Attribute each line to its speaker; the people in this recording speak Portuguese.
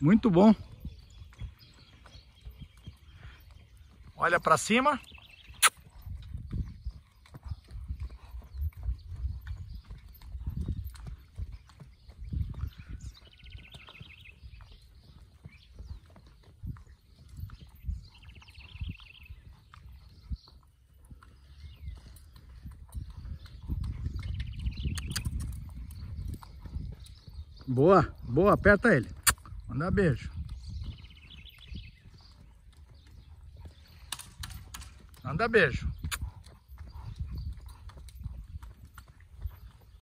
Speaker 1: Muito bom. Olha pra cima. Boa, boa, aperta ele. Manda beijo. Manda beijo.